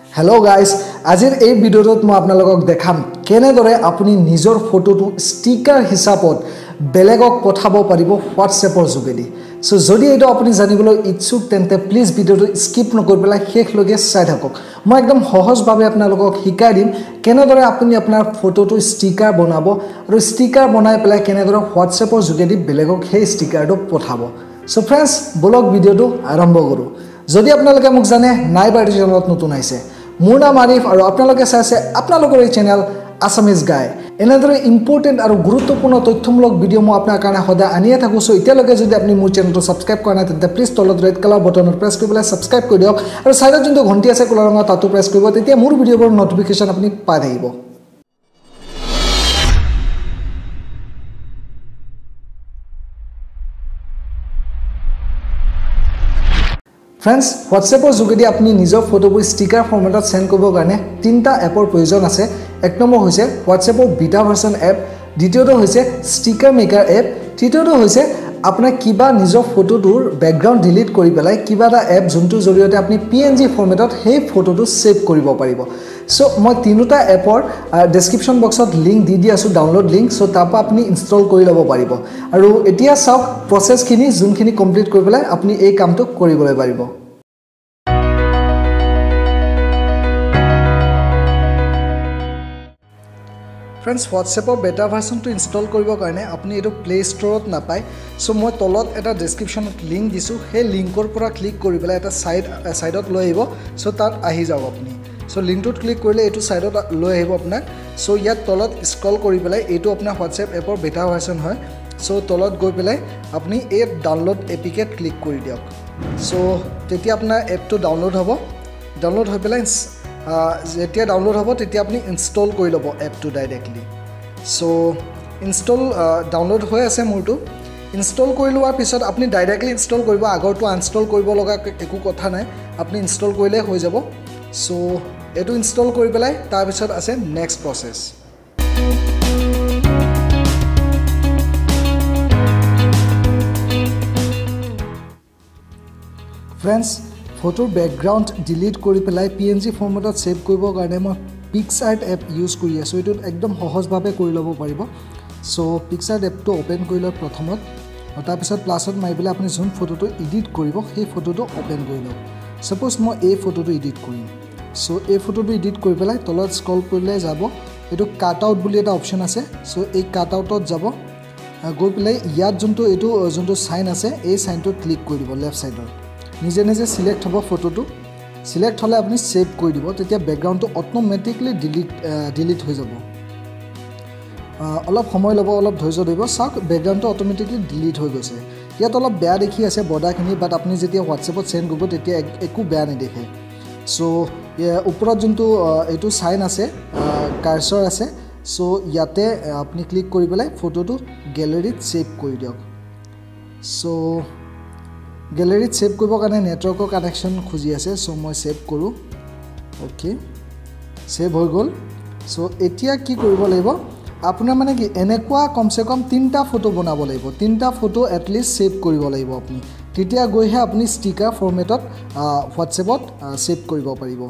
Hello guys, আজিৰ এই ভিডিঅ'টোত মই আপোনালোকক দেখাম কেনেদৰে আপুনি নিজৰ ফটোটো ষ্টিকাৰ হিচাপত বেলেগক পঠাব পাৰিব WhatsAppৰ যোগেদি সো যদি এইটো আপুনি জানিবলৈ ইচ্ছুক তেন্তে প্লিজ ভিডিঅ'টো স্কিপ নকৰি পেলাই শেষলৈকে চাই থাকক মই একদম সহজভাৱে আপোনালোকক শিকাই দিম কেনেদৰে আপুনি আপোনাৰ ফটোটো ষ্টিকাৰ বনাব আৰু ষ্টিকাৰ বনাই পেলাই কেনেদৰে WhatsAppৰ যোগেদি বেলেগক সেই ষ্টিকাৰটো পঠাব সো ফ্ৰেণ্ডছ বলক ভিডিঅ'টো আৰম্ভ কৰো যদি আপোনালোকে মোক জানে নাইবা এই চেনেলত নতুন আইছে মোৰ নাম আৰিফ আৰু আপোনালোকে চাইছে আপোনালোকৰ এই চেনেল আসামিজ গাই এনেদৰে ইম্পৰ্টেন্ট আৰু গুৰুত্বপূৰ্ণ তথ্যমূলক ভিডিঅ' মই আপোনাৰ কাৰণে সদায় আনিয়ে থাকো সো এতিয়ালৈকে যদি আপুনি মোৰ চেনেলটো সাবস্ক্ৰাইব কৰা নাই তেন্তে প্লিজ তলত ৰেড কালাৰ বটনত প্ৰেছ কৰি পেলাই সাবস্ক্ৰাইব কৰি দিয়ক আৰু সাইডত যোনটো ঘণ্টি আছে কলা ৰঙৰ তাতো প্ৰেছ কৰিব তেতিয়া মোৰ ভিডিঅ'বোৰ নটিফিকেশন আপুনি পাই থাকিব Friends, WhatsAppৰ যোগেদি আপুনি নিজৰ ফটোবোৰ ষ্টিকাৰ ফৰমেটত সেন্ড কৰিবৰ কাৰণে তিনটা এপৰ প্ৰয়োজন আছে এক নম্বৰ হৈছে WhatsAppৰ বিটা ভাৰ্সন এপ দ্বিতীয়টো হৈছে ষ্টিকাৰ মেকাৰ এপ তৃতীয়টো হৈছে আপোনাৰ কিবা নিজৰ ফটোটোৰ বেকগ্ৰাউণ্ড ডিলিট কৰি পেলাই কিবা এটা এপ যোনটোৰ জৰিয়তে আপুনি PNG ফৰমেটত সেই ফটোটো সেভ কৰিব পাৰিব সো মই তিনিটা এপৰ ডেসক্ৰিপচন বক্সত লিংক দি আছো ডাউনলোড লিংক সো তাৰপা আপুনি ইনষ্টল কৰি ল'ব পাৰিব আৰু এতিয়া চাওক প্ৰসেসখিনি যোনখিনি কমপ্লিট কৰি পেলাই আপুনি এই কামটো কৰিবলৈ পাৰিব Friends, WhatsAppৰ বেটা ভাৰ্সনটো ইনষ্টল কৰিবৰ কাৰণে আপুনি এটো প্লে ষ্টৰত নাপায় সো মই তলত এটা ডেসক্ৰিপচনত লিংক দিছো সেই লিংকৰ পৰা ক্লিক কৰি পেলাই এটা সাইডত লৈ আহিব সো তাত আহি যাওক আপুনি সো লিংকটোত ক্লিক কৰিলে এটো সাইডত লৈ আহিব আপোনাক সো ইয়াত তলত স্ক্ৰল কৰি পেলাই এটো আপোনাৰ WhatsApp এপৰ বেটা ভাৰ্সন হয় সো তলত গৈ পেলাই আপুনি এই ডাউনলোড এপিকেট ক্লিক কৰি দিয়ক সো তেতিয়া আপোনাৰ এপটো ডাউনলোড হৈ পেলাই যেতিয়া ডাউনলোড হ'ব তেতিয়া আপুনি ইনষ্টল কৰি ল'ব এপটো ডাইৰেক্টলি সো ইনষ্টল ডাউনলোড হৈ আছে মোৰটো ইনষ্টল কৰি লোৱাৰ পিছত আপুনি ডাইৰেক্টলি ইনষ্টল কৰিব আগৰটো আনষ্টল কৰিব লগা একো কথা নাই আপুনি ইনষ্টল কৰিলে হৈ যাব সো এটো ইনষ্টল কৰি পেলাই তাৰ পিছত আছে নেক্সট প্ৰসেস Friends, ফটোৰ বেকগ্ৰাউণ্ড ডিলিট কৰি পেলাই PNG ফৰমেটত সেভ কৰিবৰ কাৰণে মই PicsArt এপ ইউজ কৰি আছো এটো একদম সহজভাৱে কৰি ল'ব পাৰিব সো PicsArt এপটো ওপেন কৰি লওক প্ৰথমত আৰু তাৰ পিছত প্লাছত মাৰিবলে আপুনি যোন ফটোটো এডিট কৰিব সেই ফটোটো ওপেন কৰি লওক সপোজ মই এই ফটোটো এডিট কৰিম সো এই ফটোটো এডিট কৰি পেলাই তলত স্ক্ৰল কৰিলে যাব এটো কাট আউট বুলি এটা অপচন আছে সো এই কাট আউটত যাব গৈ পেলাই ইয়াত যোনটো সাইন আছে এই সাইনটো ক্লিক কৰি দিব লেফট সাইডৰ নিজে নিজে সিলেক্ট হ'ব ফটোটো সিলেক্ট হলে আপুনি সেভ কৰি দিব তেতিয়া বেকগ্ৰাউণ্ডটো অটোমেটিকলি ডিলিট হৈ যাব অলপ সময় ল'ব অলপ ধৈৰ্য ধৰিব চাওক বেকগ্ৰাউণ্ডটো অটোমেটিকলি ডিলিট হৈ গৈছে ইয়াত অলপ বেয়া দেখি আছে বৰ্ডাৰখিনি বাট আপুনি যেতিয়া WhatsAppত সেন্ড কৰিব তেতিয়া একো বেয়া নেদেখে সো ওপৰত যোনটো এইটো সাইন আছে কাৰ্সৰ আছে সো ইয়াতে আপুনি ক্লিক কৰি পেলাই ফটোটো গ্যালাৰীত সেভ কৰি দিয়ক সো গ্যালাৰীত সেভ কৰিবৰ কাৰণে নেটৱৰ্কৰ কানেকচন খুজি আছে সো মই সেভ কৰো ওকে সেভ হৈ গল সো এতিয়া কি কৰিব লাগিব আপোনাৰ মানে কি এনেকুৱা কমসে কম 3টা ফটো বনাব লাগিব 3টা ফটো এট লিষ্ট সেভ কৰিব লাগিব আপুনি তেতিয়া গৈহে আপুনি ষ্টিকাৰ ফৰমেটত WhatsAppত সেভ কৰিব পাৰিব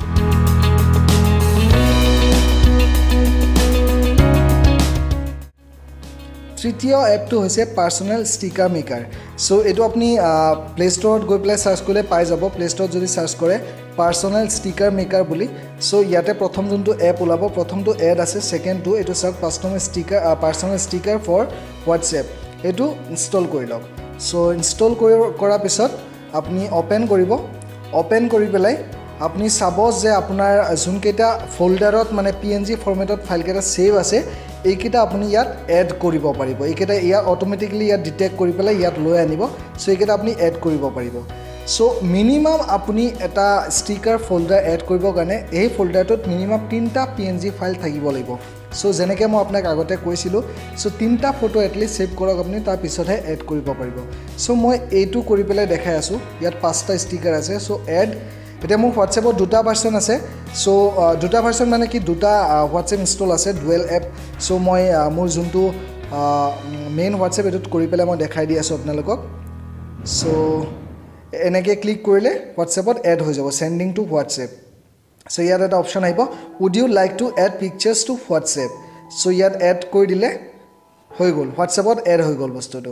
তৃতীয় এপটো হৈছে পাৰ্সোনাল ষ্টিকাৰ মেকাৰ সো এটো আপুনি প্লে ষ্টৰত গৈ পেলাই সাৰ্চ কৰিলে পাই যাব প্লে ষ্টৰত যদি সাৰ্চ কৰে পাৰ্সোনাল ষ্টিকাৰ মেকাৰ বুলি সো ইয়াতে প্ৰথম যোনটো এপ ওলাব প্ৰথমটো এড আছে সেকেন্ডটো এটো search personal sticker for WhatsApp এটো ইনষ্টল কৰি লওক সো ইনষ্টল কৰাৰ পিছত আপুনি ওপেন কৰি পেলাই আপুনি চাব যে আপোনাৰ যোনকেইটা ফোল্ডাৰত মানে PNG ফৰমেটত ফাইলকেইটা সেভ আছে এইকেইটা আপুনি ইয়াত এড কৰিব পাৰিব এইকেইটা ইয়াত অটোমেটিকলি ইয়াত ডিটেক্ট কৰি পেলাই ইয়াত লৈ আনিব সো এইকেইটা আপুনি এড কৰিব পাৰিব সো মিনিমাম আপুনি এটা ষ্টিকাৰ ফোল্ডাৰ এড কৰিবৰ কাৰণে এই ফোল্ডাৰটোত মিনিমাম 3টা PNG ফাইল থাকিব লাগিব সো যেনেকৈ মই আপোনাক আগতে কৈছিলো সো 3টা ফটো এট লিষ্ট সেভ কৰক আপুনি তাৰ পিছতহে এড কৰিব পাৰিব সো মই এইটো কৰি পেলাই দেখাই আছো ইয়াত 5টা ষ্টিকাৰ আছে সো এড এতিয়া মোৰ WhatsAppত দুটা ভাৰ্সন আছে সো দুটা ভাৰ্সন মানে কি দুটা WhatsApp ইনষ্টল আছে ডুৱেল এপ সো মই মোৰ যোনটো মেইন WhatsApp এটোত কৰি পেলাই মই দেখাই দি আছো আপোনালোকক সো এনেকৈ ক্লিক কৰিলে WhatsAppত এড হৈ যাব সেন্ডিং টু WhatsApp সো ইয়াত এটা অপশ্যন আহিব would you like to add pictures to WhatsApp so ইয়াত এড কৰি দিলে হৈ গ'ল হোৱাটছএপত এড হৈ গ'ল বস্তুটো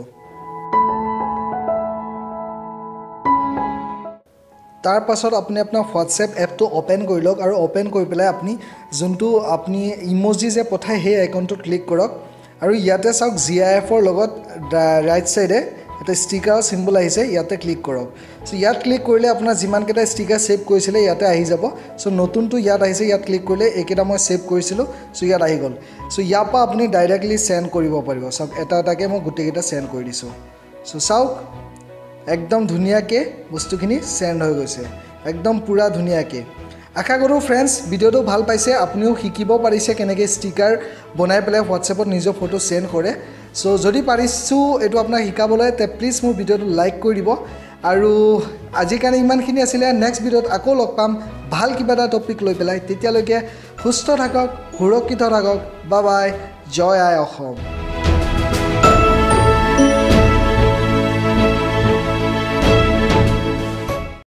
তাৰ পাছত আপুনি আপোনাৰ হোৱাটছএপ এপটো ওপেন কৰি লওক আৰু ওপেন কৰি পেলাই আপুনি যোনটো আপুনি ইমোজি যে পঠায় সেই আইকনটোত ক্লিক কৰক আৰু ইয়াতে চাওক GIFৰ লগত ৰাইট সাইডে এটা ষ্টিকাৰ সিম্বল আহিছে ইয়াতে ক্লিক কৰক সো ইয়াত ক্লিক কৰিলে আপোনাৰ যিমান কেইটা ষ্টিকাৰ সেভ কৰিছিলে ইয়াতে আহি যাব সো নতুনটো ইয়াত আহিছে ইয়াত ক্লিক কৰিলে এইকেইটা মই সেভ কৰিছিলো সো ইয়াত আহি গ'ল সো ইয়াৰ পৰা আপুনি ডাইৰেক্টলি সেন্ড কৰিব পাৰিব সব এটা এটাকে মই গোটেইকেইটা সেন্ড কৰি দিছো সো চাওক একদম ধুনিয়াকে বস্তুখিনি সেন্ড হৈ গৈছে একদম পুৰা ধুনিয়াকে আশা কৰো ফ্ৰেন্ডস ভিডিওটো ভাল পাইছে আপুনিও শিকিব পাৰিছে কেনেকৈ ষ্টিকাৰ বনাই পেলাই হোৱাটছএপত নিজৰ ফটো সেন্ড কৰে সো যদি পাৰিছো এটো আপোনাক শিকাবলৈ তে প্লিজ মোৰ ভিডিওটো লাইক কৰি দিব আৰু আজি কাৰণে ইমানখিনি আছিল নেক্সট ভিডিওত আকৌ লগ পাম ভাল কিবা এটা টপিক লৈ পেলাই তেতিয়ালৈকে সুস্থ থাকক সুৰক্ষিত থাকক বাই বাই জয় আই অসম